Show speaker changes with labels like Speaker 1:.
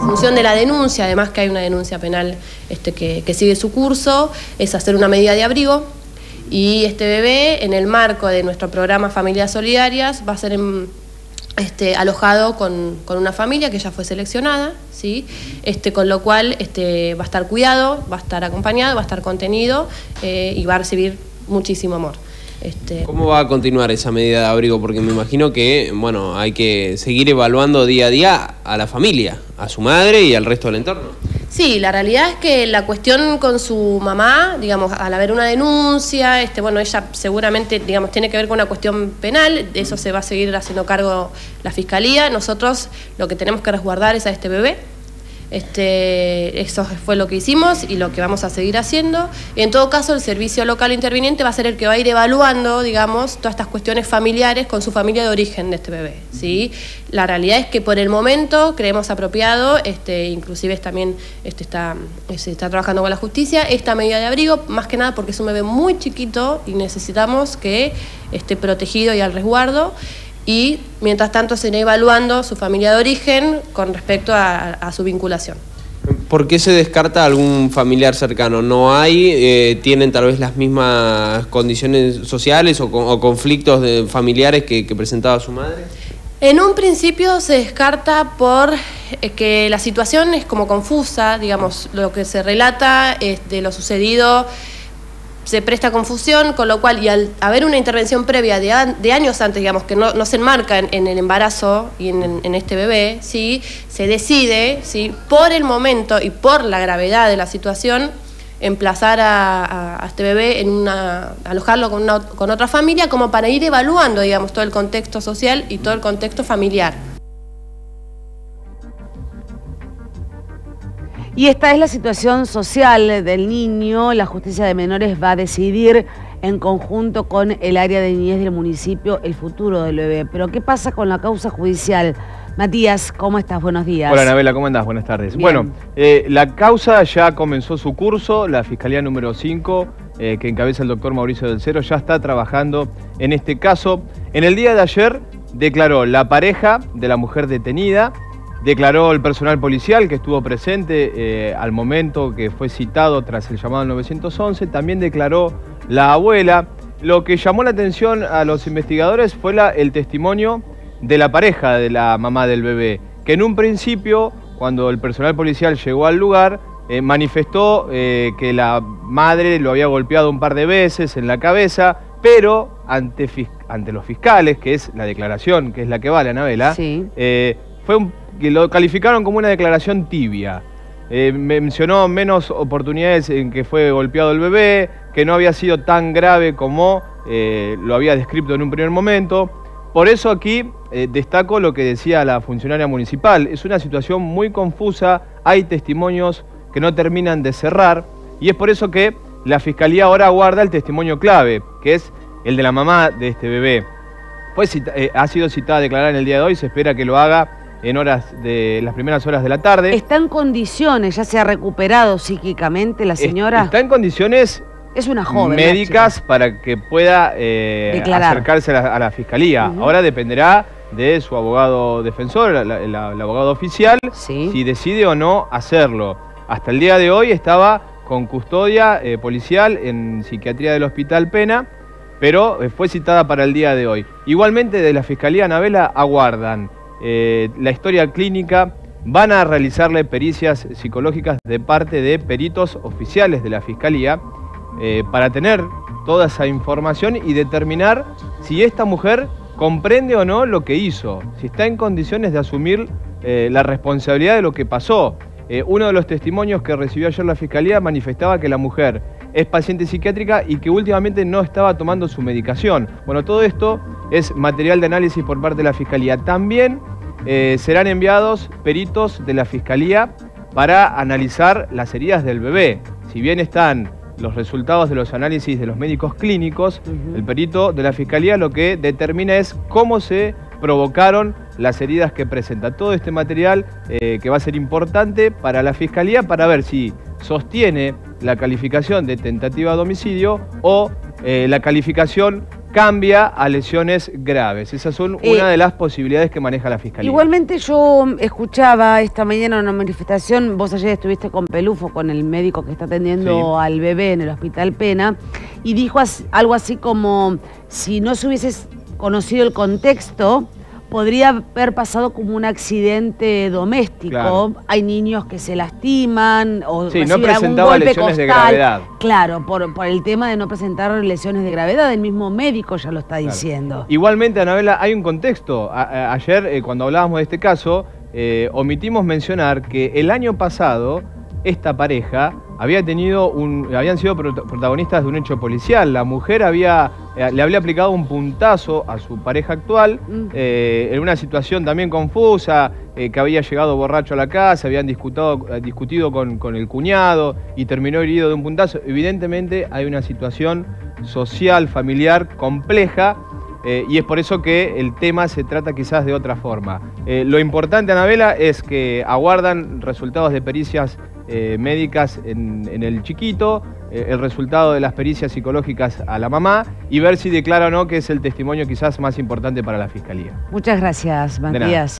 Speaker 1: función de la denuncia, además que hay una denuncia penal que sigue su curso, es hacer una medida de abrigo. Y este bebé, en el marco de nuestro programa Familias Solidarias, va a ser alojado con una familia que ya fue seleccionada, ¿sí? Con lo cual va a estar cuidado, va a estar acompañado, va a estar contenido y va a recibir muchísimo amor.
Speaker 2: ¿Cómo va a continuar esa medida de abrigo? Porque me imagino que, bueno, hay que seguir evaluando día a día a la familia, a su madre y al resto del entorno.
Speaker 1: Sí, la realidad es que la cuestión con su mamá, digamos, al haber una denuncia, bueno, ella seguramente, digamos, tiene que ver con una cuestión penal, de eso se va a seguir haciendo cargo la Fiscalía. Nosotros lo que tenemos que resguardar es a este bebé. Eso fue lo que hicimos y lo que vamos a seguir haciendo. Y en todo caso, el servicio local interviniente va a ser el que va a ir evaluando, digamos, todas estas cuestiones familiares con su familia de origen de este bebé, ¿sí? La realidad es que por el momento creemos apropiado, inclusive también se está trabajando con la justicia, esta medida de abrigo, más que nada porque es un bebé muy chiquito y necesitamos que esté protegido y al resguardo. Y mientras tanto se irá evaluando su familia de origen con respecto a su vinculación.
Speaker 2: ¿Por qué se descarta algún familiar cercano? ¿No hay? ¿Tienen tal vez las mismas condiciones sociales o conflictos familiares que presentaba su madre?
Speaker 1: En un principio se descarta por que la situación es como confusa, digamos, lo que se relata de lo sucedido se presta confusión, con lo cual, y al haber una intervención previa de años antes, digamos, que no se enmarca en el embarazo y en este bebé, ¿sí? Se decide, ¿sí?, por el momento y por la gravedad de la situación, emplazar a este bebé alojarlo con otra familia, como para ir evaluando, digamos, todo el contexto social y todo el contexto familiar.
Speaker 3: Y esta es la situación social del niño. La justicia de menores va a decidir en conjunto con el área de niñez del municipio el futuro del bebé. Pero ¿qué pasa con la causa judicial? Matías, ¿cómo estás? Buenos días.
Speaker 4: Hola, Anabela, ¿cómo andás? Buenas tardes.
Speaker 3: Bien.
Speaker 4: Bueno, la causa ya comenzó su curso. La Fiscalía número 5, que encabeza el doctor Mauricio del Cero, ya está trabajando en este caso. En el día de ayer declaró la pareja de la mujer detenida, declaró el personal policial que estuvo presente al momento que fue citado tras el llamado al 911, también declaró la abuela. Lo que llamó la atención a los investigadores fue el testimonio de la pareja de la mamá del bebé, que en un principio, cuando el personal policial llegó al lugar, manifestó que la madre lo había golpeado un par de veces en la cabeza, pero ante los fiscales, que es la declaración, que es la que vale, Anabela,
Speaker 3: sí,
Speaker 4: que lo calificaron como una declaración tibia. Mencionó menos oportunidades en que fue golpeado el bebé, que no había sido tan grave como lo había descrito en un primer momento. Por eso aquí destaco lo que decía la funcionaria municipal. Es una situación muy confusa, hay testimonios que no terminan de cerrar, y es por eso que la Fiscalía ahora aguarda el testimonio clave, que es el de la mamá de este bebé. Ha sido citada a declarar en el día de hoy, se espera que lo haga en las primeras horas de la tarde.
Speaker 3: ¿Está en condiciones? ¿Ya se ha recuperado psíquicamente la señora?
Speaker 4: Está en condiciones
Speaker 3: es una joven,
Speaker 4: médicas para que pueda acercarse a la Fiscalía. Ahora dependerá de su abogado defensor, el abogado oficial,
Speaker 3: sí,
Speaker 4: si decide o no hacerlo. Hasta el día de hoy estaba con custodia policial en psiquiatría del Hospital Pena, pero fue citada para el día de hoy. Igualmente de la Fiscalía, Anabela, aguardan la historia clínica, van a realizarle pericias psicológicas de parte de peritos oficiales de la Fiscalía para tener toda esa información y determinar si esta mujer comprende o no lo que hizo, si está en condiciones de asumir la responsabilidad de lo que pasó. Uno de los testimonios que recibió ayer la Fiscalía manifestaba que la mujer es paciente psiquiátrica y que últimamente no estaba tomando su medicación. Bueno, todo esto es material de análisis por parte de la Fiscalía. También serán enviados peritos de la Fiscalía para analizar las heridas del bebé. Si bien están los resultados de los análisis de los médicos clínicos, el perito de la Fiscalía lo que determina es cómo se provocaron las heridas que presenta. Todo este material que va a ser importante para la Fiscalía para ver si sostiene la calificación de tentativa de homicidio o la calificación cambia a lesiones graves. Esas son una de las posibilidades que maneja la Fiscalía.
Speaker 3: Igualmente yo escuchaba esta mañana una manifestación, vos ayer estuviste con Pelufo, con el médico que está atendiendo al bebé en el Hospital Pena, y dijo algo así como, si no se hubiese conocido el contexto, podría haber pasado como un accidente doméstico. Claro. Hay niños que se lastiman o
Speaker 4: no presentaba lesiones de gravedad.
Speaker 3: Claro, por el tema de no presentar lesiones de gravedad, el mismo médico ya lo está diciendo.
Speaker 4: Igualmente, Anabela, hay un contexto. Ayer, cuando hablábamos de este caso, omitimos mencionar que el año pasado esta pareja habían sido protagonistas de un hecho policial. La mujer le había aplicado un puntazo a su pareja actual en una situación también confusa, que había llegado borracho a la casa, habían discutido con el cuñado y terminó herido de un puntazo. Evidentemente hay una situación social, familiar, compleja, y es por eso que el tema se trata quizás de otra forma. Lo importante, Anabela, es que aguardan resultados de pericias médicas en el chiquito, el resultado de las pericias psicológicas a la mamá y ver si declara o no, que es el testimonio quizás más importante para la Fiscalía.
Speaker 3: Muchas gracias, Matías.